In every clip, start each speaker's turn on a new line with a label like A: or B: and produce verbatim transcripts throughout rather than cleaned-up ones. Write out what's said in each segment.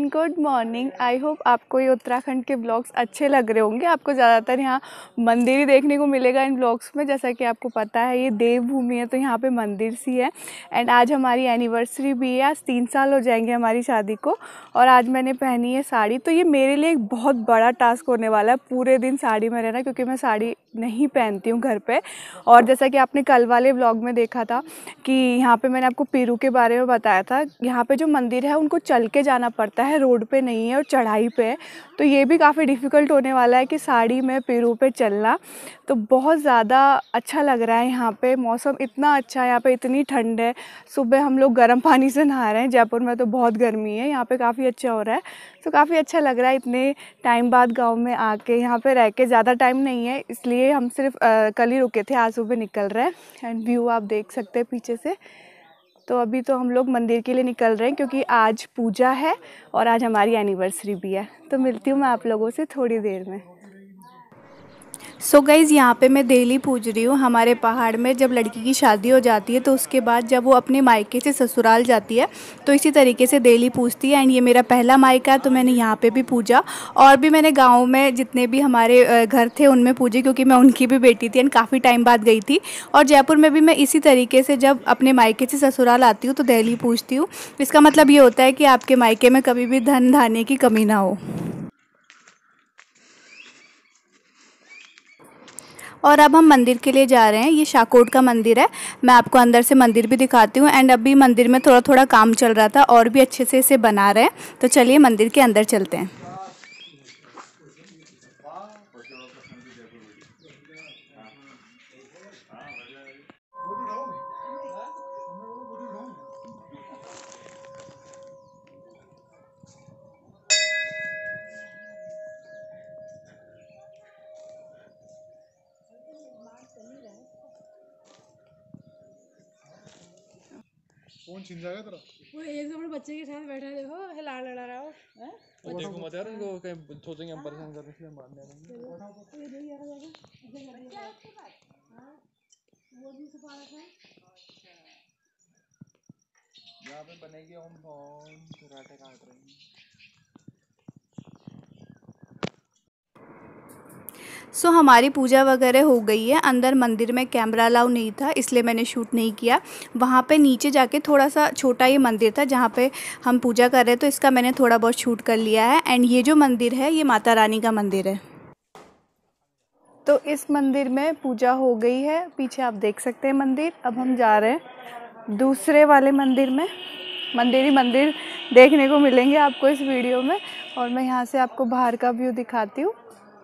A: Good morning. I hope आपको ये उत्तराखंड के ब्लॉग्स अच्छे लग रहे होंगे। आपको ज़्यादातर यहाँ मंदिर ही देखने को मिलेगा इन ब्लॉग्स में। जैसा कि आपको पता है ये देवभूमि है, तो यहाँ पे मंदिर सी है। एंड आज हमारी एनिवर्सरी भी है, आज तीन साल हो जाएंगे हमारी शादी को। और आज मैंने पहनी है साड़ी, तो ये मेरे लिए एक बहुत बड़ा टास्क होने वाला है पूरे दिन साड़ी में रहना, क्योंकि मैं साड़ी नहीं पहनती हूँ घर पे। और जैसा कि आपने कल वाले व्लॉग में देखा था कि यहाँ पे मैंने आपको पीरू के बारे में बताया था, यहाँ पे जो मंदिर है उनको चल के जाना पड़ता है, रोड पे नहीं है और चढ़ाई पे है। तो ये भी काफ़ी डिफ़िकल्ट होने वाला है कि साड़ी में पीरू पे चलना। तो बहुत ज़्यादा अच्छा लग रहा है यहाँ पे, मौसम इतना अच्छा है, यहाँ पे इतनी ठंड है। सुबह हम लोग गर्म पानी से नहा रहे हैं, जयपुर में तो बहुत गर्मी है, यहाँ पे काफ़ी अच्छा हो रहा है। तो काफ़ी अच्छा लग रहा है इतने टाइम बाद गांव में आके। यहाँ पे रह के ज़्यादा टाइम नहीं है, इसलिए हम सिर्फ आ, कल ही रुके थे, आज सुबह निकल रहे हैं। एंड व्यू आप देख सकते हैं पीछे से। तो अभी तो हम लोग मंदिर के लिए निकल रहे हैं, क्योंकि आज पूजा है और आज हमारी एनिवर्सरी भी है। तो मिलती हूँ मैं आप लोगों से थोड़ी देर में। सो गाइज़, यहाँ पे मैं देली पूज रही हूँ। हमारे पहाड़ में जब लड़की की शादी हो जाती है तो उसके बाद जब वो अपने मायके से ससुराल जाती है तो इसी तरीके से देली पूजती है। एंड ये मेरा पहला मायका है, तो मैंने यहाँ पे भी पूजा। और भी मैंने गाँव में जितने भी हमारे घर थे उनमें पूजे, क्योंकि मैं उनकी भी बेटी थी एंड काफ़ी टाइम बाद गई थी। और जयपुर में भी मैं इसी तरीके से जब अपने मायके से ससुराल आती हूँ तो देली पूजती हूँ। इसका मतलब ये होता है कि आपके मायके में कभी भी धन धान्य की कमी ना हो। और अब हम मंदिर के लिए जा रहे हैं। ये शाकोट का मंदिर है, मैं आपको अंदर से मंदिर भी दिखाती हूँ। एंड अभी मंदिर में थोड़ा थोड़ा काम चल रहा था और भी अच्छे से इसे बना रहे हैं। तो चलिए मंदिर के अंदर चलते हैं।
B: फोन छीन जाएगा तेरा।
C: वो एक अपने बच्चे के साथ बैठा देखो, हिला लड़ा रहा हो हैं।
B: देखो मत यार, उनको कहीं सोचेंगे हम परेशान करने के लिए मारने आएंगे।
C: वो भी छुपा रखा है।
B: यहाँ पे बनेगी हम फोन कराटे काट रहे हैं।
A: सो so, हमारी पूजा वगैरह हो गई है। अंदर मंदिर में कैमरा अलाउ नहीं था, इसलिए मैंने शूट नहीं किया। वहाँ पे नीचे जाके थोड़ा सा छोटा ये मंदिर था जहाँ पे हम पूजा कर रहे थे, तो इसका मैंने थोड़ा बहुत शूट कर लिया है। एंड ये जो मंदिर है ये माता रानी का मंदिर है। तो इस मंदिर में पूजा हो गई है, पीछे आप देख सकते हैं मंदिर। अब हम जा रहे हैं दूसरे वाले मंदिर में। मंदिर ही मंदिर देखने को मिलेंगे आपको इस वीडियो में। और मैं यहाँ से आपको बाहर का व्यू दिखाती हूँ।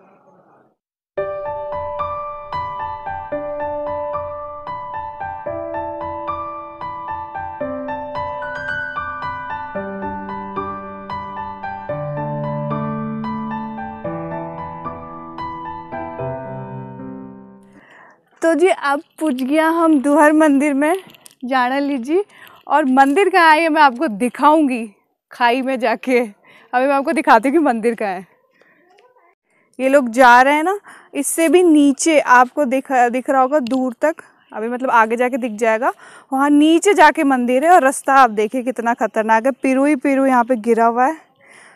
A: तो जी अब पूछ गया हम दुहर मंदिर में, जाना लीजिए। और मंदिर कहाँ है ये मैं आपको दिखाऊंगी खाई में जाके। अभी मैं आपको दिखाती हूँ कि मंदिर कहाँ है। ये लोग जा रहे हैं ना, इससे भी नीचे आपको दिख दिख रहा होगा दूर तक, अभी मतलब आगे जाके दिख जाएगा। वहाँ नीचे जाके मंदिर है और रास्ता आप देखिए कितना खतरनाक है, पिरू ही पिरू यहाँ पे गिरा हुआ है।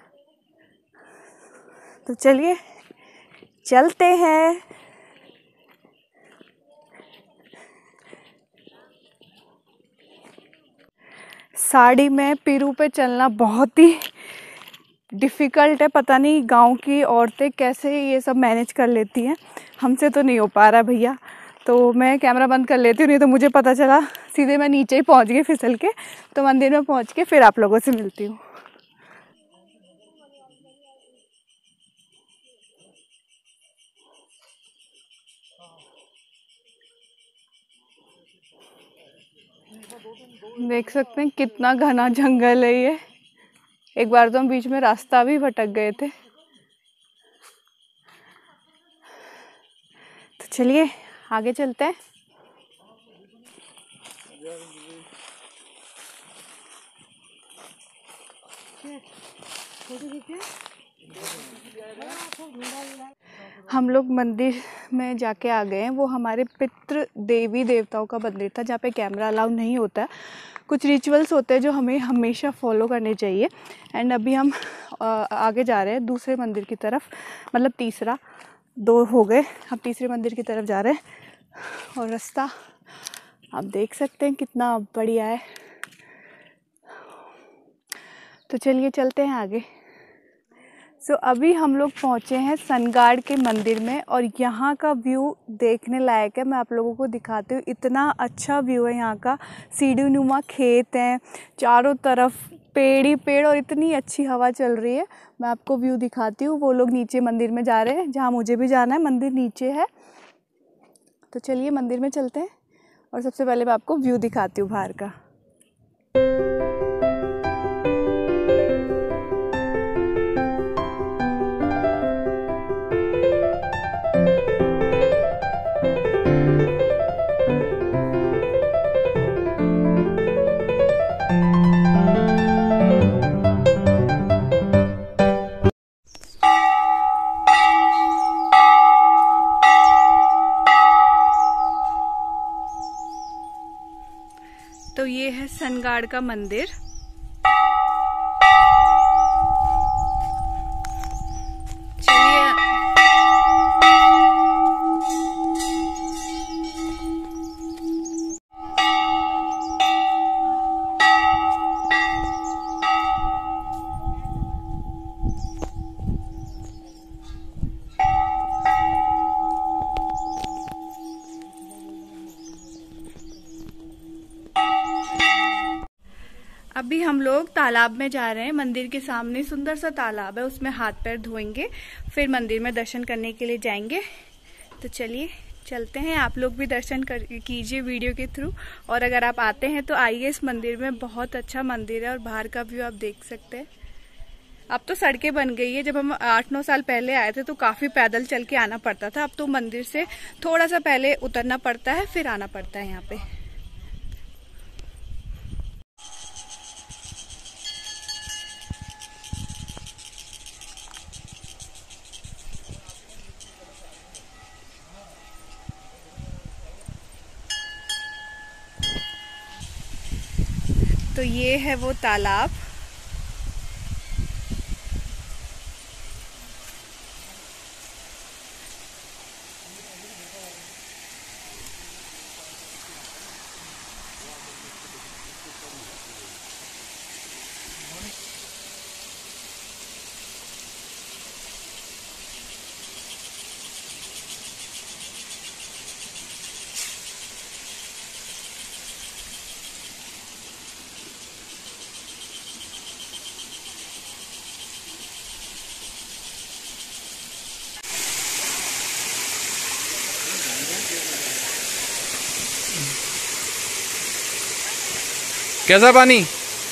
A: तो चलिए चलते हैं। साड़ी में पीरू पे चलना बहुत ही डिफ़िकल्ट है। पता नहीं गांव की औरतें कैसे ये सब मैनेज कर लेती हैं, हमसे तो नहीं हो पा रहा भैया। तो मैं कैमरा बंद कर लेती हूँ, नहीं तो मुझे पता चला सीधे मैं नीचे ही पहुँच गई फिसल के। तो मंदिर में पहुँच के फिर आप लोगों से मिलती हूँ। देख सकते हैं कितना घना जंगल है ये। एक बार तो हम बीच में रास्ता भी भटक गए थे। तो चलिए आगे चलते हैं।
C: फोटो खींचे
A: हम लोग मंदिर में जाके आ गए हैं। वो हमारे पितृ देवी देवताओं का मंदिर था जहाँ पे कैमरा अलाउ नहीं होता है। कुछ रिचुअल्स होते हैं जो हमें हमेशा फॉलो करने चाहिए। एंड अभी हम आगे जा रहे हैं दूसरे मंदिर की तरफ, मतलब तीसरा, दो हो गए, हम तीसरे मंदिर की तरफ जा रहे हैं। और रास्ता आप देख सकते हैं कितना बढ़िया है। तो चलिए चलते हैं आगे। सो so, अभी हम लोग पहुँचे हैं सनगाड़ के मंदिर में और यहाँ का व्यू देखने लायक है। मैं आप लोगों को दिखाती हूँ, इतना अच्छा व्यू है यहाँ का। सीढ़ी नुमा खेत हैं, चारों तरफ पेड़ ही पेड़ और इतनी अच्छी हवा चल रही है। मैं आपको व्यू दिखाती हूँ। वो लोग नीचे मंदिर में जा रहे हैं जहाँ मुझे भी जाना है, मंदिर नीचे है। तो चलिए मंदिर में चलते हैं और सबसे पहले मैं आपको व्यू दिखाती हूँ बाहर का। तो ये है सनगाड़ का मंदिर। चलिए अभी हम लोग तालाब में जा रहे हैं। मंदिर के सामने सुंदर सा तालाब है, उसमें हाथ पैर धोएंगे, फिर मंदिर में दर्शन करने के लिए जाएंगे। तो चलिए चलते हैं। आप लोग भी दर्शन कर कीजिए वीडियो के थ्रू। और अगर आप आते हैं तो आइए इस मंदिर में, बहुत अच्छा मंदिर है और बाहर का व्यू आप देख सकते हैं। अब तो सड़कें बन गई है। जब हम आठ नौ साल पहले आए थे तो काफी पैदल चल के आना पड़ता था। अब तो मंदिर से थोड़ा सा पहले उतरना पड़ता है, फिर आना पड़ता है यहाँ पे। तो ये है वो तालाब।
B: कैसा पानी?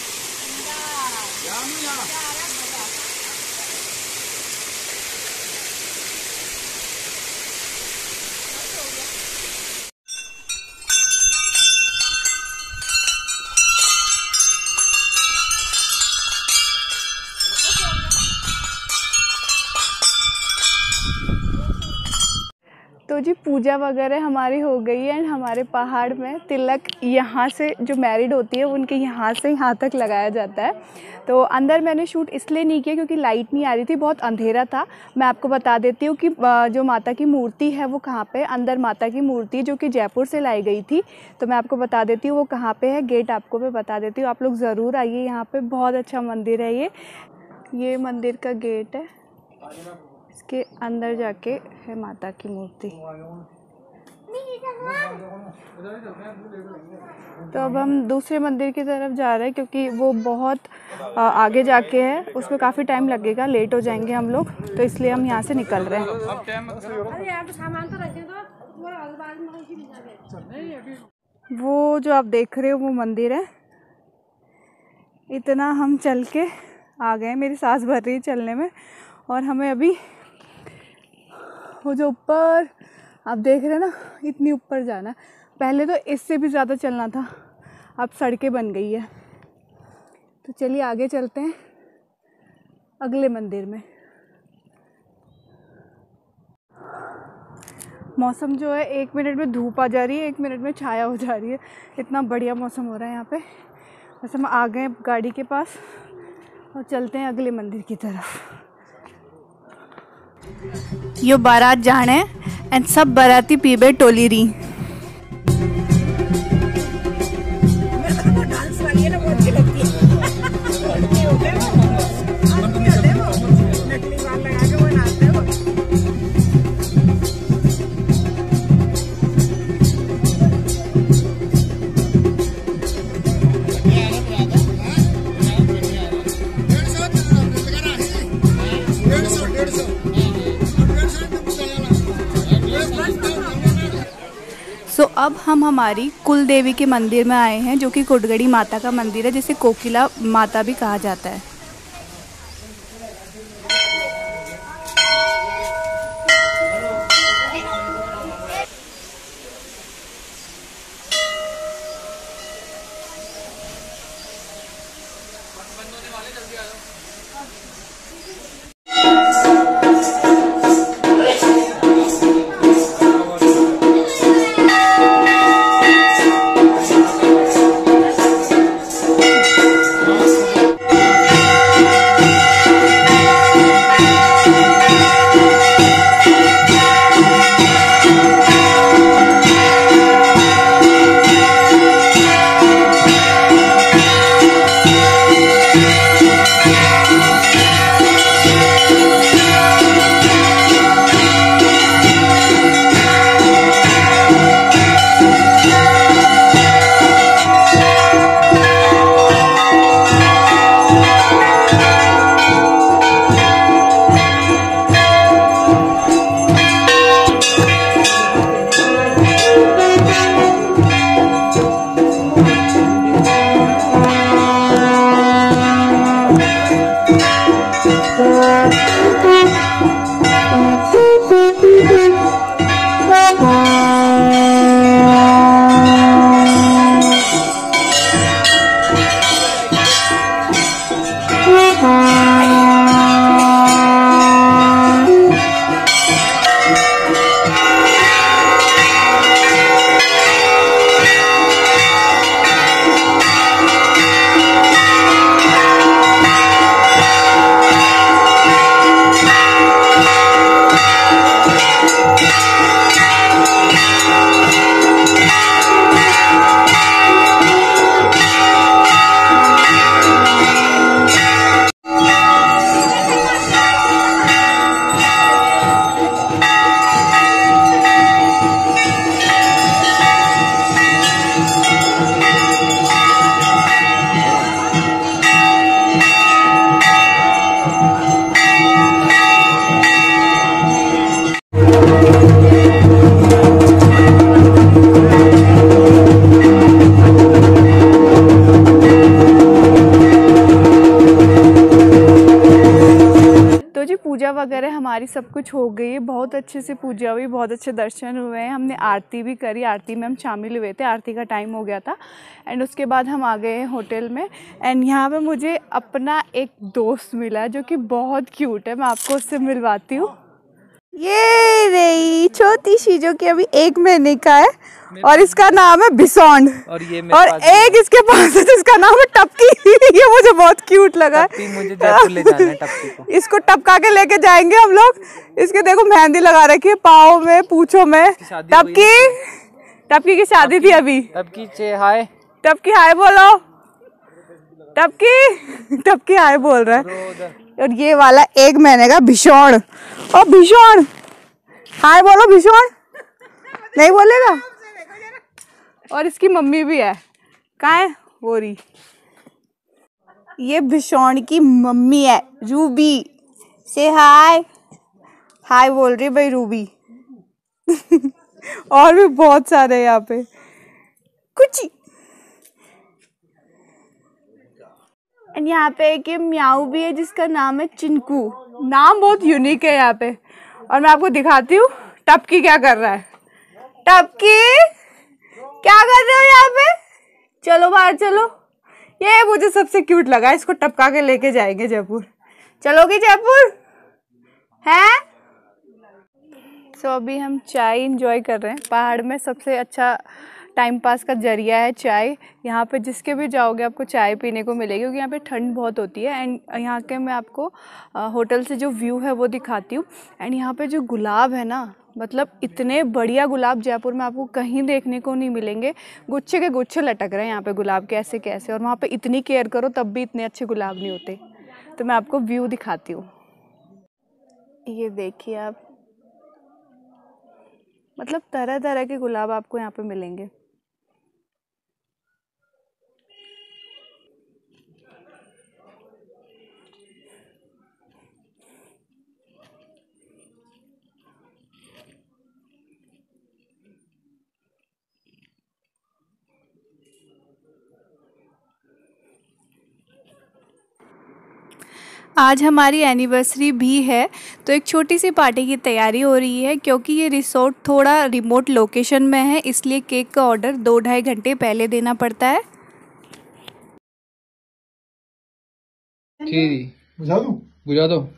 A: तो जी पूजा वगैरह हमारी हो गई है। एंड हमारे पहाड़ में तिलक यहाँ से जो मैरिड होती है उनके यहाँ से यहाँ तक लगाया जाता है। तो अंदर मैंने शूट इसलिए नहीं किया क्योंकि लाइट नहीं आ रही थी, बहुत अंधेरा था। मैं आपको बता देती हूँ कि जो माता की मूर्ति है वो कहाँ पे, अंदर माता की मूर्ति जो कि जयपुर से लाई गई थी। तो मैं आपको बता देती हूँ वो कहाँ पे है। गेट आपको मैं बता देती हूँ, आप लोग ज़रूर आइए यहाँ पे, बहुत अच्छा मंदिर है ये। ये मंदिर का गेट है, इसके अंदर जाके है माता की मूर्ति। तो अब हम दूसरे मंदिर की तरफ जा रहे हैं क्योंकि वो बहुत आगे जाके है, उसमें काफ़ी टाइम लगेगा, लेट हो जाएंगे हम लोग, तो इसलिए हम यहाँ से निकल रहे हैं। वो जो आप देख रहे हो वो मंदिर है। इतना हम चल के आ गए, मेरी सांस भर रही है चलने में। और हमें अभी वो जो ऊपर आप देख रहे हैं ना, इतनी ऊपर जाना है। पहले तो इससे भी ज़्यादा चलना था, अब सड़कें बन गई है। तो चलिए आगे चलते हैं अगले मंदिर में। मौसम जो है एक मिनट में धूप आ जा रही है, एक मिनट में छाया हो जा रही है। इतना बढ़िया मौसम हो रहा है यहाँ पे। बस हम आ गए गाड़ी के पास और चलते हैं अगले मंदिर की तरफ। यो बारात जाने एंड सब बाराती पीबे टोली रही। सो so, अब हम हमारी कुल देवी के मंदिर में आए हैं, जो कि कोटगढ़ी माता का मंदिर है, जिसे कोकिला माता भी कहा जाता है। पूजा वगैरह हमारी सब कुछ हो गई है, बहुत अच्छे से पूजा हुई, बहुत अच्छे दर्शन हुए हैं। हमने आरती भी करी, आरती में हम शामिल हुए थे, आरती का टाइम हो गया था। एंड उसके बाद हम आ गए होटल में। एंड यहाँ पे मुझे अपना एक दोस्त मिला जो कि बहुत क्यूट है, मैं आपको उससे मिलवाती हूँ। ये रही छोटी सी जो कि अभी एक महीने का है और इसका नाम है बिसौंड। और ये और एक इसके पास है जिसका नाम है टपकी। ये मुझे बहुत क्यूट लगा।
B: मुझे जयपुर ले जाना है टपकी को।
A: इसको टपका के लेके जाएंगे हम लोग। इसके देखो मेहंदी लगा रखी है पाँव में, पूछो में। टपकी टपकी की शादी थी अभी।
B: टपकी से हाय,
A: टपकी हाय बोलो। टपकी टपकी हाय बोल रहा है। और ये वाला एक महीने का भीषण। और भीषण हाय बोलो। भीषण नहीं बोलेगा। और इसकी मम्मी भी है, कहाँ है वो रही। ये भीषण की मम्मी है रूबी। से हाय हाय बोल रही भाई रूबी। और भी बहुत सारे यहाँ पे कुछ। एंड यहाँ पे एक ये म्याऊ भी है जिसका नाम है चिंकू। नाम बहुत यूनिक है यहाँ पे। और मैं आपको दिखाती हूँ टपकी क्या कर रहा है। टपकी क्या कर रहे हो यहाँ पे? चलो बाहर चलो। ये मुझे सबसे क्यूट लगा, इसको टपका के लेके जाएंगे जयपुर। चलोगी जयपुर है? सो so, अभी हम चाय इंजॉय कर रहे हैं। पहाड़ में सबसे अच्छा टाइम पास का जरिया है चाय। यहाँ पे जिसके भी जाओगे आपको चाय पीने को मिलेगी, क्योंकि यहाँ पे ठंड बहुत होती है। एंड यहाँ के मैं आपको होटल से जो व्यू है वो दिखाती हूँ। एंड यहाँ पे जो गुलाब है ना, मतलब इतने बढ़िया गुलाब जयपुर में आपको कहीं देखने को नहीं मिलेंगे। गुच्छे के गुच्छे लटक रहे हैं यहाँ पे गुलाब के, ऐसे कैसे। और वहाँ पे इतनी केयर करो तब भी इतने अच्छे गुलाब नहीं होते। तो मैं आपको व्यू दिखाती हूँ। ये देखिए आप, मतलब तरह तरह के गुलाब आपको यहाँ पे मिलेंगे। आज हमारी एनिवर्सरी भी है, तो एक छोटी सी पार्टी की तैयारी हो रही है। क्योंकि ये रिसोर्ट थोड़ा रिमोट लोकेशन में है, इसलिए केक का ऑर्डर दो ढाई घंटे पहले देना पड़ता है।
B: बुझा दूं? बुझा दो।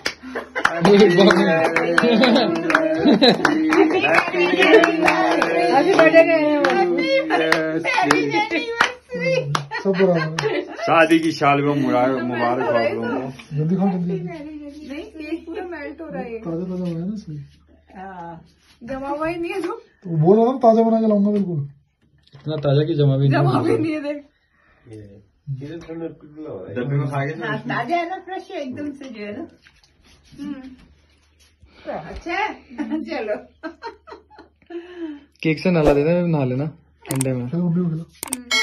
B: शादी की साल में मुबारक हो आप लोगों को। जल्दी खाओ, जल्दी। नहीं, केक पूरा मेल्ट हो रहा है। ताजा ताजा बना है ना इसमें। हाँ, जमा हुआ ही नहीं है। तो तो बोल रहा था ताजा बना के लाऊंगा। बिल्कुल इतना ताजा की जमा भी नहीं, जमा भी नहीं है। देख डब्बे में खा के ताजा है ना, फ्रेश है एकदम से, जो है ना। अच्छा चलो, केक से नला देना, नहा लेना ठंडे में।